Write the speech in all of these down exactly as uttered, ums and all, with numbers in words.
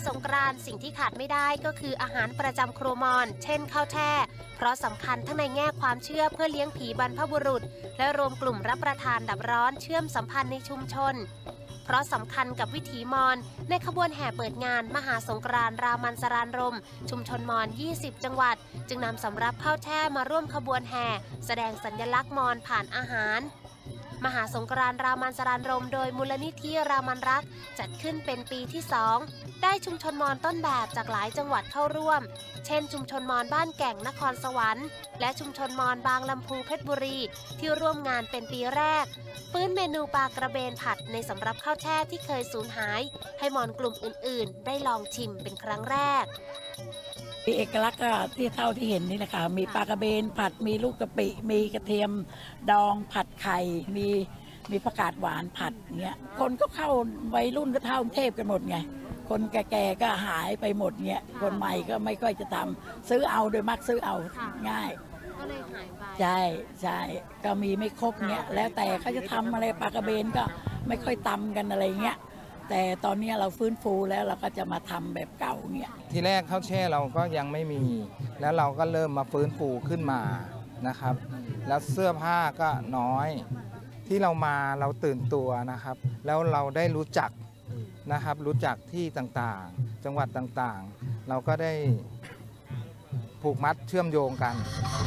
สงกรานต์สิ่งที่ขาดไม่ได้ก็คืออาหารประจำครัวมอญเช่นข้าวแช่เพราะสำคัญทั้งในแง่ความเชื่อเพื่อเลี้ยงผีบรรพบุรุษและรวมกลุ่มรับประทานดับร้อนเชื่อมสัมพันธ์ในชุมชนเพราะสำคัญกับวิถีมอญในขบวนแห่เปิดงานมหาสงกรานต์รามันสรานรมชุมชนมอญยี่สิบจังหวัดจึงนำสำรับข้าวแช่มาร่วมขบวนแห่แสดงสัญลักษณ์มอญผ่านอาหารมหาสงกรานต์รามันสรานรมโดยมูลนิธิรามันรักจัดขึ้นเป็นปีที่สองได้ชุมชนมอญต้นแบบจากหลายจังหวัดเข้าร่วมเช่นชุมชนมอญบ้านแก่งนครสวรรค์และชุมชนมอญบางลำพูเพชรบุรีที่ร่วมงานเป็นปีแรกฟื้นเมนูปลากระเบนผัดในสำรับข้าวแช่ที่เคยสูญหายให้มอญกลุ่มอื่นๆได้ลองชิมเป็นครั้งแรกมีเอกลักษณ์ก็ที่เท่าที่เห็นนี่นะคะมีปลากระเบนผัดมีลูกกะปิมีกระเทียมดองผัดไข่มีมีผักกาดหวานผัดเงี้ยคนก็เข้าวัยรุ่นก็เท่ากรุงเทพกันหมดไงคนแก่ๆก็หายไปหมดเงี้ยคนใหม่ก็ไม่ค่อยจะทำซื้อเอาโดยมักซื้อเอาง่ายก็เลยหายไปใช่ใช่ก็มีไม่ครบเงี้ยแล้วแต่เขาจะทำอะไรปลากระเบนก็ไม่ค่อยตำกันอะไรเงี้ยแต่ตอนนี้เราฟื้นฟูแล้วเราก็จะมาทำแบบเก่าเงี้ยทีแรกข้าวแช่เราก็ยังไม่มีแล้วเราก็เริ่มมาฟื้นฟูขึ้นมานะครับแล้วเสื้อผ้าก็น้อยที่เรามาเราตื่นตัวนะครับแล้วเราได้รู้จักนะครับรู้จักที่ต่างๆจังหวัดต่างๆเราก็ได้ผูกมัดเชื่อมโยงกัน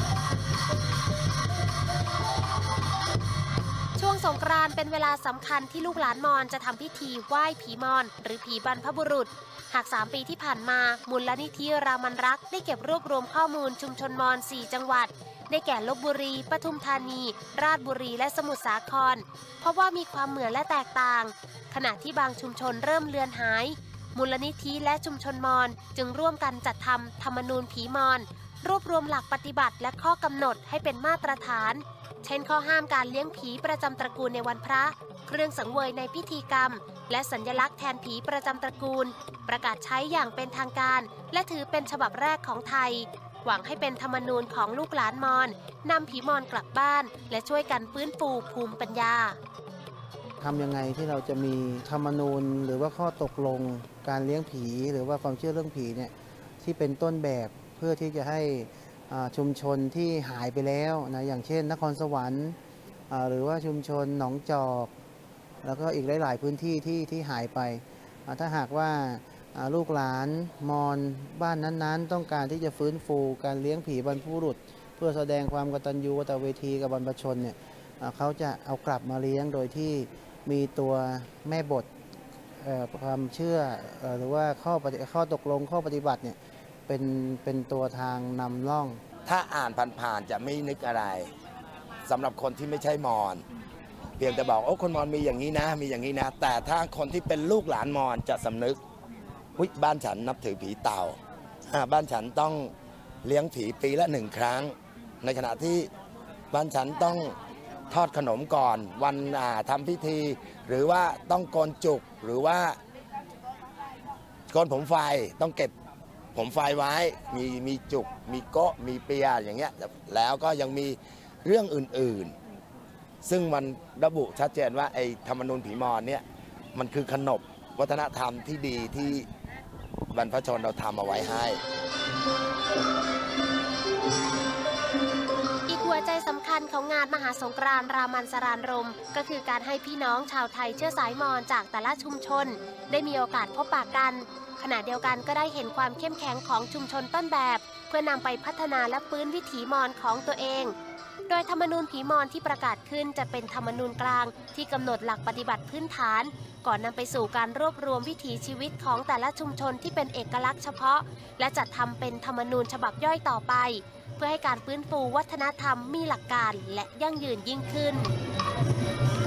ช่วงสงกรานต์เป็นเวลาสำคัญที่ลูกหลานมอญจะทำพิธีไหว้ผีมอญหรือผีบรรพบุรุษหากสามปีที่ผ่านมามูลนิธิรามันรักได้เก็บรวบรวมข้อมูลชุมชนมอญสี่จังหวัดได้แก่ลพบุรีปทุมธานีราชบุรีและสมุทรสาครเพราะว่ามีความเหมือนและแตกต่างขณะที่บางชุมชนเริ่มเลือนหายมูลนิธิและชุมชนมอญจึงร่วมกันจัดทำธรรมนูญผีมอญรวบรวมหลักปฏิบัติและข้อกำหนดให้เป็นมาตรฐานเช่นข้อห้ามการเลี้ยงผีประจำตระกูลในวันพระเครื่องสังเวยในพิธีกรรมและสัญลักษณ์แทนผีประจำตระกูลประกาศใช้อย่างเป็นทางการและถือเป็นฉบับแรกของไทยหวังให้เป็นธรรมนูญของลูกหลานมอญนำผีมอญกลับบ้านและช่วยกันฟื้นฟูภูมิปัญญาทำยังไงที่เราจะมีธรรมนูญหรือว่าข้อตกลงการเลี้ยงผีหรือว่าความเชื่อเรื่องผีเนี่ยที่เป็นต้นแบบเพื่อที่จะให้ชุมชนที่หายไปแล้วนะอย่างเช่นนครสวรรค์หรือว่าชุมชนหนองจอกแล้วก็อีกหลายๆพื้นที่ที่ที่หายไปถ้าหากว่าลูกหลานมอญบ้านนั้นๆต้องการที่จะฟื้นฟูการเลี้ยงผีบรรพบุรุษเพื่อแสดงความกตัญญูกตเวทีกับบรรพชนเนี่ยเขาจะเอากลับมาเลี้ยงโดยที่มีตัวแม่บทความเชื่อหรือว่าข้อข้อตกลงข้อปฏิบัติเนี่ยเป็นเป็นตัวทางนำร่องถ้าอ่านผ่านๆจะไม่นึกอะไรสำหรับคนที่ไม่ใช่มอญเพียงแต่บอกโอ้คนมอญมีอย่างนี้นะมีอย่างนี้นะแต่ถ้าคนที่เป็นลูกหลานมอญจะสำนึกวิบ้านฉันนับถือผีเต่าบ้านฉันต้องเลี้ยงผีปีละหนึ่งครั้งในขณะที่บ้านฉันต้องทอดขนมก่อนวันทำพิธีหรือว่าต้องโกนจุกหรือว่าโกนผมไฟต้องเก็บผมไฟไว้มีมีจุกมีโก๊ะมีเปียอย่างเงี้ยแล้วก็ยังมีเรื่องอื่นๆซึ่งมันระบุชัดเจนว่าไอ้ธรรมนูญผีมอญเนี่ยมันคือขนบวัฒนธรรมที่ดีที่บรรพชนเราทำเอาไว้ให้อีกหัวใจสำคัญของงานมหาสงกรานต์รามันสรานรมก็คือการให้พี่น้องชาวไทยเชื้อสายมอญจากแต่ละชุมชนได้มีโอกาสพบปะกันขณะเดียวกันก็ได้เห็นความเข้มแข็งของชุมชนต้นแบบเพื่อนำไปพัฒนาและฟื้นวิถีมอญของตัวเองโดยธรรมนูญผีมอญที่ประกาศขึ้นจะเป็นธรรมนูญกลางที่กำหนดหลักปฏิบัติพื้นฐานก่อนนำไปสู่การรวบรวมวิถีชีวิตของแต่ละชุมชนที่เป็นเอกลักษณ์เฉพาะและจัดทำเป็นธรรมนูญฉบับย่อยต่อไปเพื่อให้การฟื้นฟูวัฒนธรรมมีหลักการและยั่งยืนยิ่งขึ้น